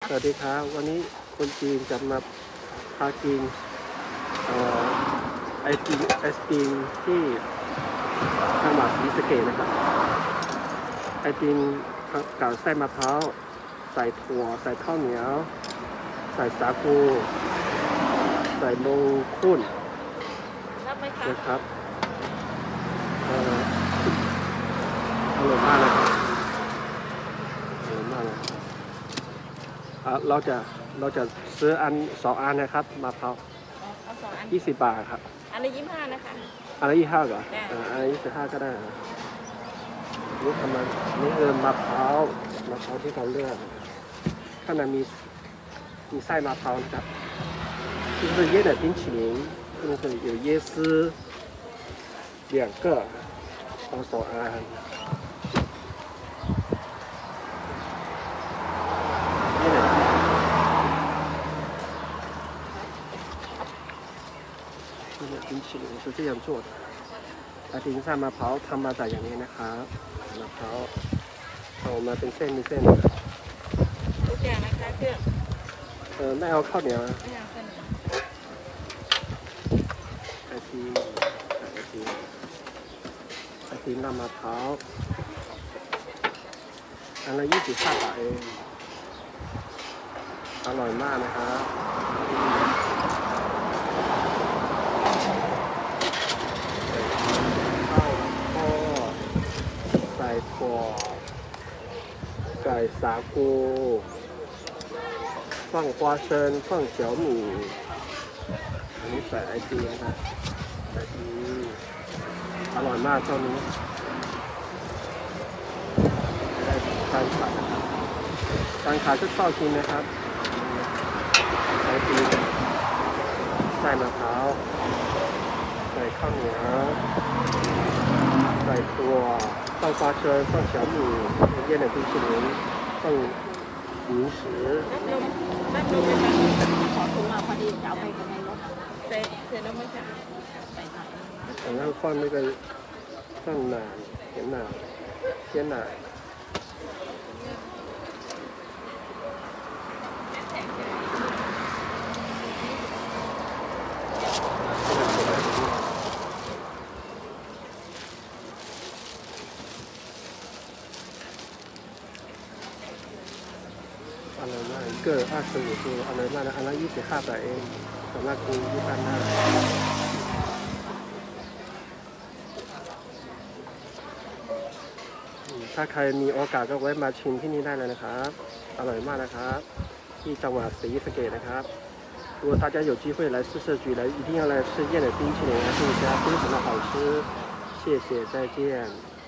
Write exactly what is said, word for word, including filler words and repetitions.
สวัสดีครับวันนี้คนจีนจะมาพากินไอติมไอศกรีมที่จังหวัดศรีสะเกษนะครับไอติมกับไส้มะพร้าวใส่ถั่วใส่ข้าวเหนียวใส่สาคูใส่นมข้นรับไหมคะนะครับอร่อยมากเลยอร่อยมากเลยเราจะเราจะซื้ออันสองอันนะครับมะพร้าวเอาสองอันยี่สิบบาทครับอันละยี่สิบห้านะคะอันละยี่สิบห้าเหรออันละยี่สิบห้าก็ได้นี่ทำมันนี่คือมะพร้าวมะพร้าวที่เขาเลือกข้างในมีมีไส้มะพร้าวนะครับ这是椰的冰淇淋这个有椰丝两个เอาสองอัน冰淇淋是这样做的ไอติมไส้มะพร้าวทำมาจากอย่างนี้นะครับมะพร้าวเอามาเป็นเส้นเป็นเส้นทุกอย่างนะคะเครื่องเออไม่เอาข้าวเหนียวไม่เอาข้าวเหนียวไอติมไอติมไอติมน้ำมะพร้าวอันละยี่สิบห้าบาทเองอร่อยมากนะครับใส่ถั่วใส่สาคู放花生放小米อันนี้ใส่ไอติมนะครับไอติมอร่อยมากตอนนี้ได้การขายการขายก็ชอบกินนะครับไอติมใส่มะพร้าวใส่ข้าวเหนียวใส่ถั่ว放花生放小米腌的冰淇淋放零食รับนมไหมคะขอถุงอ่ะพอดีจะเอาไปในรถเสร็จเสร็จแล้วไม่ใช่ใส่หน่อย然后放那个放奶甜奶鲜奶อร่อยมากเกิดห้าสิบตัวอร่อยมากนะอันละยี่สิบห้าบาทเองสามารถกินที่บ้านได้ถ้าใครมีโอกาสก็แวะมาชิมที่นี่ได้เลยนะครับอร่อยมากนะครับที่จังหวัดศรีสะเกษนะครับ如果大家有机会来四社局来一定要来吃燕的冰淇淋还是一家非常的好吃谢谢再见